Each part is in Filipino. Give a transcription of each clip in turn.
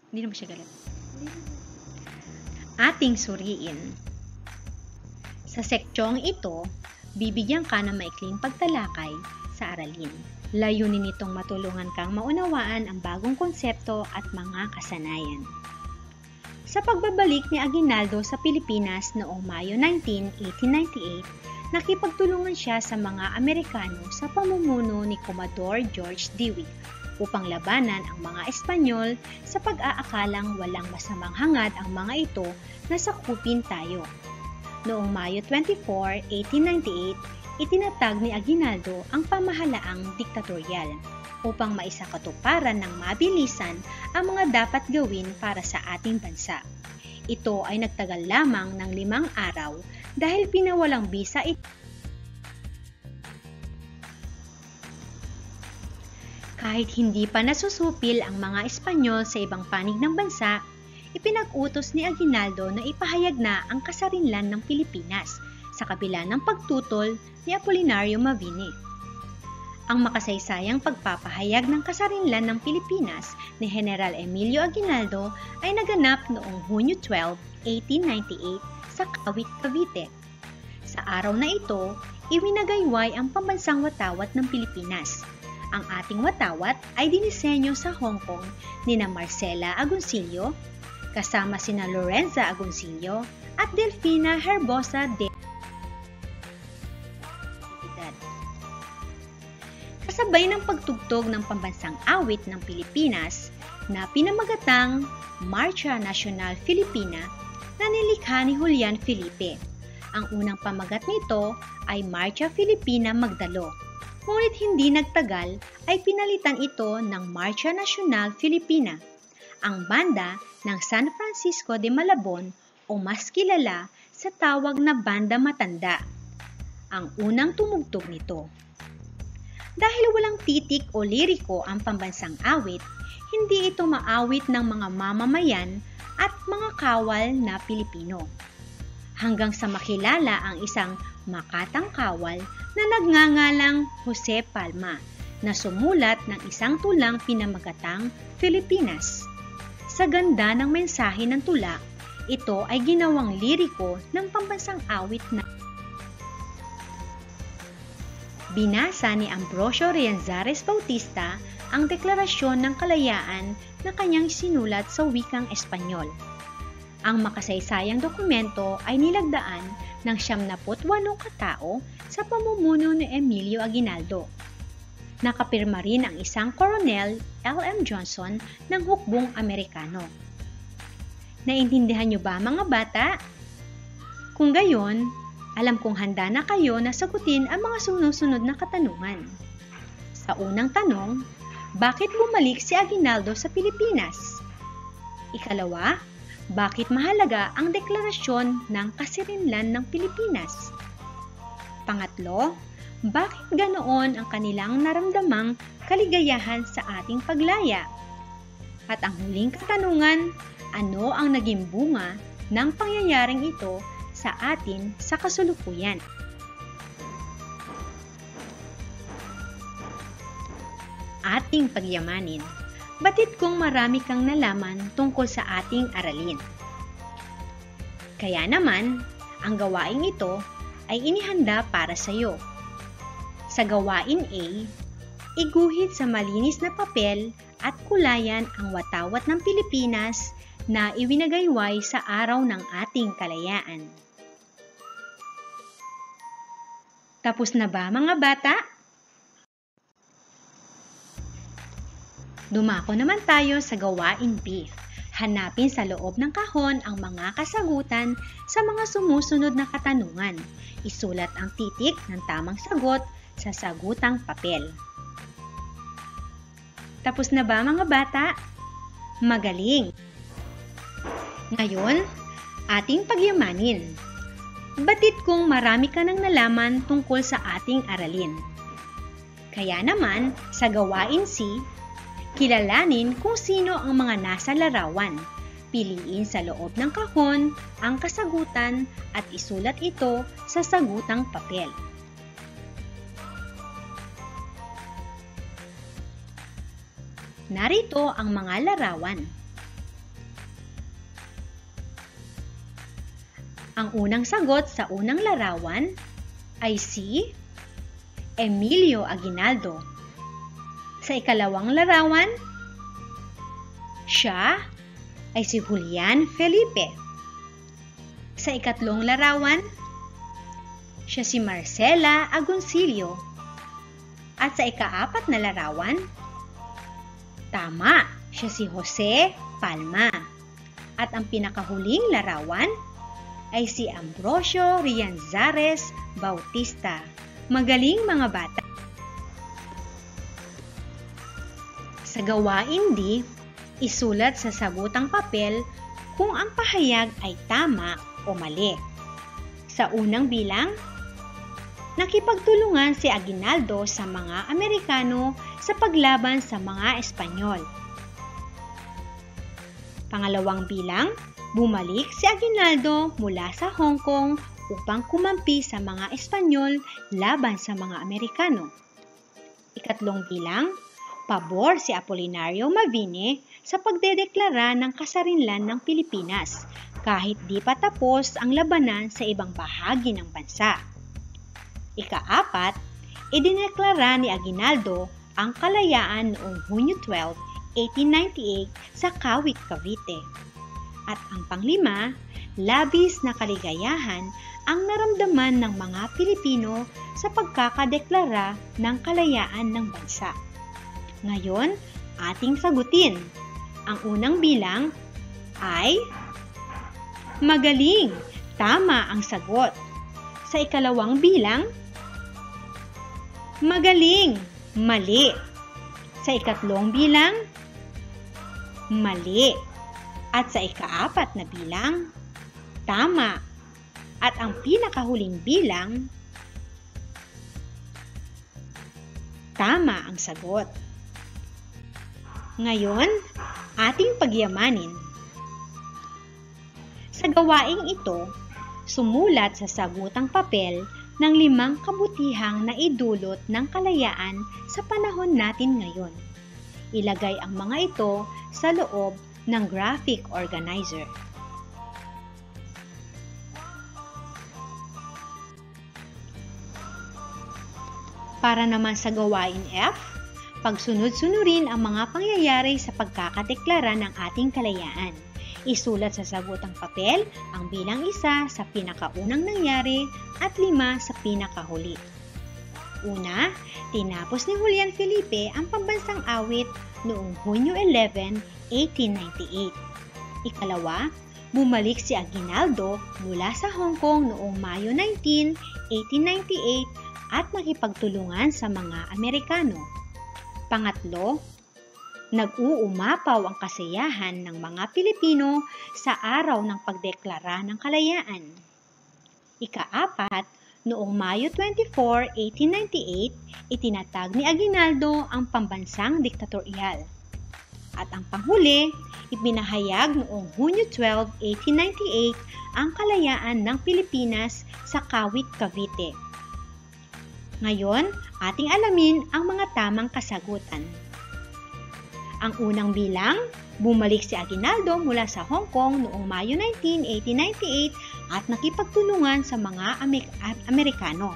Hindi naman siya galit. Ating suriin. Sa seksyong ito, bibigyan ka ng maikling pagtalakay sa aralin. Layunin nitong matulungan kang maunawaan ang bagong konsepto at mga kasanayan. Sa pagbabalik ni Aguinaldo sa Pilipinas noong Mayo 19, 1898, nakipagtulungan siya sa mga Amerikano sa pamumuno ni Commodore George Dewey upang labanan ang mga Espanyol sa pag-aakalang walang masamang hangad ang mga ito na sakupin tayo. Noong Mayo 24, 1898, itinatag ni Aguinaldo ang pamahalaang diktatorial upang maisakatuparan ng mabilisan ang mga dapat gawin para sa ating bansa. Ito ay nagtagal lamang ng 5 araw dahil pinawalang bisa ito. Kahit hindi pa nasusupil ang mga Espanyol sa ibang panig ng bansa, ipinag-utos ni Aguinaldo na ipahayag na ang kasarinlan ng Pilipinas sa kabila ng pagtutol ni Apolinario Mabini. Ang makasaysayang pagpapahayag ng kasarinlan ng Pilipinas ni General Emilio Aguinaldo ay naganap noong Hunyo 12, 1898 sa Kawit, Cavite. Sa araw na ito, iwinagayway ang pambansang watawat ng Pilipinas. Ang ating watawat ay dinisenyo sa Hong Kong nina Marcela Agoncillo, kasama sina Lorenza Agoncillo at Delfina Herbosa de kasabay ng pagtugtog ng pambansang awit ng Pilipinas na pinamagatang Marcha Nacional Filipina na nilikha ni Julian Felipe. Ang unang pamagat nito ay Marcha Filipina Magdalo, ngunit hindi nagtagal ay pinalitan ito ng Marcha Nacional Filipina, ang banda ng San Francisco de Malabon o mas kilala sa tawag na Banda Matanda, ang unang tumugtog nito. Dahil walang titik o liriko ang pambansang awit, hindi ito maawit ng mga mamamayan at mga kawal na Pilipino. Hanggang sa makilala ang isang makatang kawal na nagngangalang Jose Palma na sumulat ng isang tulang pinamagatang Filipinas. Sa ganda ng mensahe ng tula, ito ay ginawang liriko ng pambansang awit na binasa ni Ambrosio Rianzares Bautista ang deklarasyon ng kalayaan na kanyang sinulat sa wikang Espanyol. Ang makasaysayang dokumento ay nilagdaan ng 78 katao sa pamumuno ni Emilio Aguinaldo. Nakapirma rin ang isang Colonel L.M. Johnson ng hukbong Amerikano. Naintindihan niyo ba mga bata? Kung gayon, alam kong handa na kayo na sagutin ang mga sunod-sunod na katanungan. Sa unang tanong, bakit bumalik si Aguinaldo sa Pilipinas? Ikalawa, bakit mahalaga ang deklarasyon ng kasarinlan ng Pilipinas? Pangatlo, bakit ganoon ang kanilang naramdamang kaligayahan sa ating paglaya? At ang huling katanungan, ano ang naging bunga ng pangyayaring ito sa atin sa kasulukuyan? Ating pagyamanin. Batid kong marami kang nalaman tungkol sa ating aralin. Kaya naman, ang gawaing ito ay inihanda para sa iyo. Sa gawain A, iguhit sa malinis na papel at kulayan ang watawat ng Pilipinas na iwinagayway sa araw ng ating kalayaan. Tapos na ba mga bata? Dumako naman tayo sa gawain B. Hanapin sa loob ng kahon ang mga kasagutan sa mga sumusunod na katanungan. Isulat ang titik ng tamang sagot sa sagutang papel. Tapos na ba mga bata? Magaling! Ngayon, ating pagyamanin. Batid kong marami ka nang nalaman tungkol sa ating aralin. Kaya naman, sa gawain C, kilalanin kung sino ang mga nasa larawan. Piliin sa loob ng kahon ang kasagutan at isulat ito sa sagutang papel. Narito ang mga larawan. Ang unang sagot sa unang larawan ay si Emilio Aguinaldo. Sa ikalawang larawan, siya ay si Julian Felipe. Sa ikatlong larawan, siya si Marcela Agoncillo. At sa ikaapat na larawan, tama, siya si Jose Palma. At ang pinakahuling larawan ay si Ambrosio Rianzares Bautista. Magaling mga bata! Sa gawain D, isulat sa sagutang papel kung ang pahayag ay tama o mali. Sa unang bilang, nakipagtulungan si Aguinaldo sa mga Amerikano sa paglaban sa mga Espanyol. Pangalawang bilang, bumalik si Aguinaldo mula sa Hong Kong upang kumampi sa mga Espanyol laban sa mga Amerikano. Ikatlong bilang, pabor si Apolinario Mabini sa pagdedeklara ng kasarinlan ng Pilipinas kahit di pa tapos ang labanan sa ibang bahagi ng bansa. Ikaapat, idineklara ni Aguinaldo ang kalayaan noong Hunyo 12, 1898 sa Kawit, Cavite. At ang panglima, labis na kaligayahan ang naramdaman ng mga Pilipino sa pagkakadeklara ng kalayaan ng bansa. Ngayon, ating sagutin. Ang unang bilang ay magaling, tama ang sagot. Sa ikalawang bilang, magaling, mali. Sa ikatlong bilang, mali. At sa ikaapat na bilang, tama. At ang pinakahuling bilang, tama ang sagot. Ngayon, ating pagyamanin. Sa gawaing ito, sumulat sa sagutang papel ng 5 kabutihang naidulot ng kalayaan sa panahon natin ngayon. Ilagay ang mga ito sa loob ng graphic organizer. Para naman sa gawain F, pagsunod-sunurin ang mga pangyayari sa pagkakadeklara ng ating kalayaan. Isulat sa sagutang papel ang bilang 1 sa pinakaunang nangyari at 5 sa pinakahuli. Una, tinapos ni Julian Felipe ang pambansang awit noong Hunyo 11, 1898. Ikalawa, bumalik si Aguinaldo mula sa Hong Kong noong Mayo 19, 1898 at nakipagtulungan sa mga Amerikano. Pangatlo, nag-uumapaw ang kasiyahan ng mga Pilipino sa araw ng pagdeklara ng kalayaan. Ikaapat, noong Mayo 24, 1898, itinatag ni Aguinaldo ang pambansang diktatorial. At ang panghuli, ipinahayag noong Hunyo 12, 1898 ang kalayaan ng Pilipinas sa Kawit, Cavite. Ngayon, ating alamin ang mga tamang kasagutan. Ang unang bilang, bumalik si Aguinaldo mula sa Hong Kong noong Mayo 19, 1898 at nakipagtulungan sa mga Amerikano.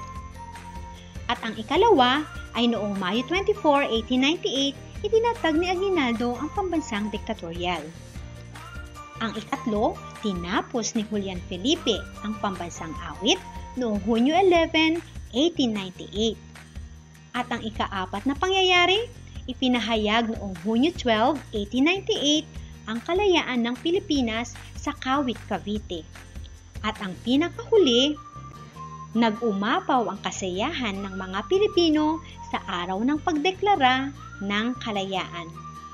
At ang ikalawa ay noong Mayo 24, 1898, itinatag ni Aguinaldo ang pambansang diktatorial. Ang ikatlo, tinapos ni Julian Felipe ang pambansang awit noong Hunyo 11, 1898. At ang ikaapat na pangyayari, ipinahayag noong Hunyo 12, 1898 ang kalayaan ng Pilipinas sa Kawit, Cavite. At ang pinakahuli, nag-umapaw ang kasiyahan ng mga Pilipino sa araw ng pagdeklara ng kalayaan.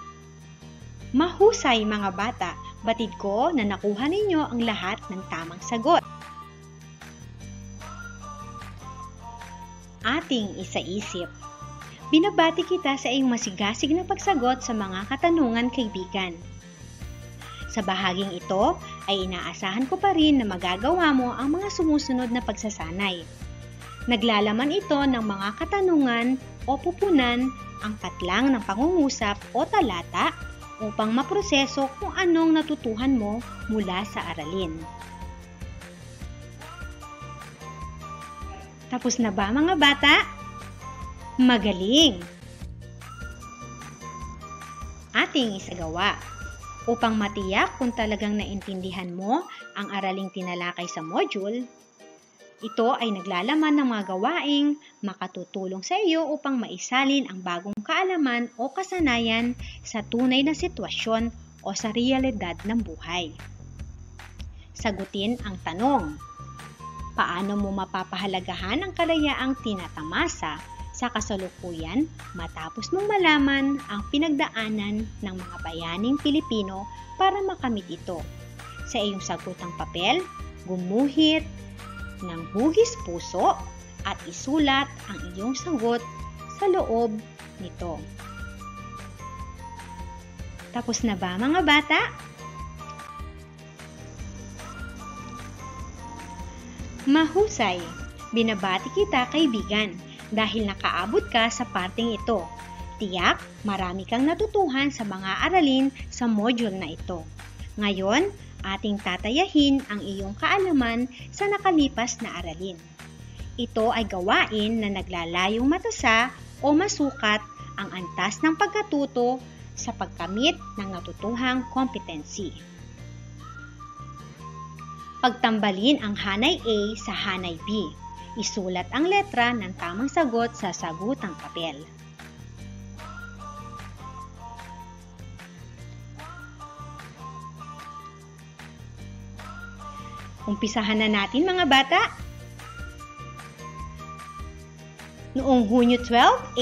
Mahusay mga bata, batid ko na nakuha ninyo ang lahat ng tamang sagot. Ating isaisip. Binabati kita sa iyong masigasig na pagsagot sa mga katanungan, kaibigan. Sa bahaging ito ay inaasahan ko pa rin na magagawa mo ang mga sumusunod na pagsasanay. Naglalaman ito ng mga katanungan o pupunan ang patlang ng pangungusap o talata upang maproseso kung anong natutuhan mo mula sa aralin. Tapos na ba mga bata? Magaling! Ating isagawa. Upang matiyak kung talagang naintindihan mo ang araling tinalakay sa module, ito ay naglalaman ng mga gawaing makatutulong sa iyo upang maisalin ang bagong kaalaman o kasanayan sa tunay na sitwasyon o sa realidad ng buhay. Sagutin ang tanong. Paano mo mapapahalagahan ang kalayaang tinatamasa sa kasalukuyan matapos mong malaman ang pinagdaanan ng mga bayaning Pilipino para makamit ito? Sa iyong sagutang papel, gumuhit ng hugis puso at isulat ang iyong sagot sa loob nito. Tapos na ba mga bata? Mahusay! Binabati kita kaibigan dahil nakaabot ka sa parteng ito. Tiyak, marami kang natutuhan sa mga aralin sa module na ito. Ngayon, ating tatayahin ang iyong kaalaman sa nakalipas na aralin. Ito ay gawain na naglalayong matasa o masukat ang antas ng pagkatuto sa pagkamit ng natutuhang competency. Pagtambalin ang hanay A sa hanay B. Isulat ang letra ng tamang sagot sa sagutang papel. Umpisahan na natin mga bata. Noong Hunyo 12,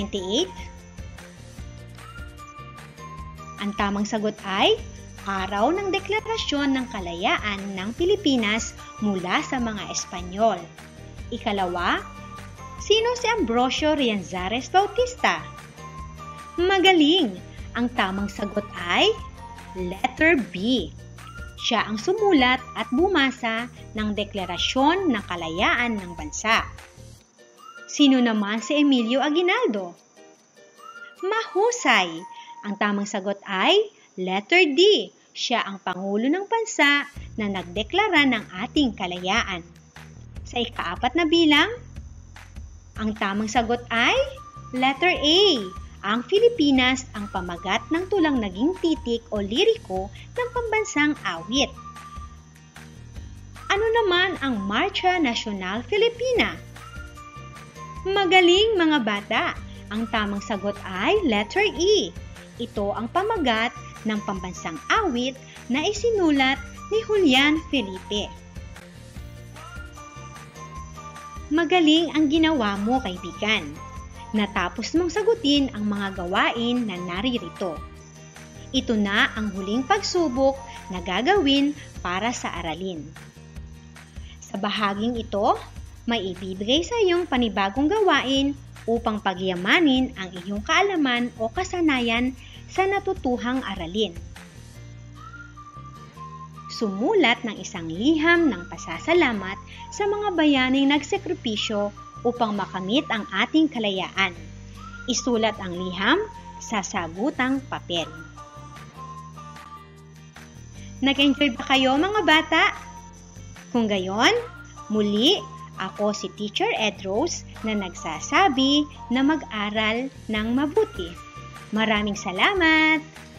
1898, ang tamang sagot ay Araw ng Deklarasyon ng Kalayaan ng Pilipinas mula sa mga Espanyol. Ikalawa, sino si Ambrosio Rianzares Bautista? Magaling! Ang tamang sagot ay letter B. Siya ang sumulat at bumasa ng Deklarasyon ng Kalayaan ng Bansa. Sino naman si Emilio Aguinaldo? Mahusay! Ang tamang sagot ay letter D. Siya ang Pangulo ng Bansa na nagdeklara ng ating kalayaan. Sa ikaapat na bilang, ang tamang sagot ay letter A. Ang Pilipinas ang pamagat ng tulang naging titik o liriko ng pambansang awit. Ano naman ang Marcha Nacional Filipina? Magaling mga bata! Ang tamang sagot ay letter E. Ito ang pamagat ng pambansang awit na isinulat ni Julian Felipe. Magaling ang ginawa mo, kaibigan. Natapos mong sagutin ang mga gawain na naririto. Ito na ang huling pagsubok na gagawin para sa aralin. Sa bahaging ito, may ibibigay sa iyong panibagong gawain upang pagyamanin ang iyong kaalaman o kasanayan sa natutuhang aralin. Sumulat ng isang liham ng pasasalamat sa mga bayaning nagsakripisyo upang makamit ang ating kalayaan. Isulat ang liham sa sagutang papel. Nag-enjoy ba kayo mga bata? Kung gayon, muli ako si Teacher Edrose na nagsasabi na mag-aral ng mabuti. Maraming salamat!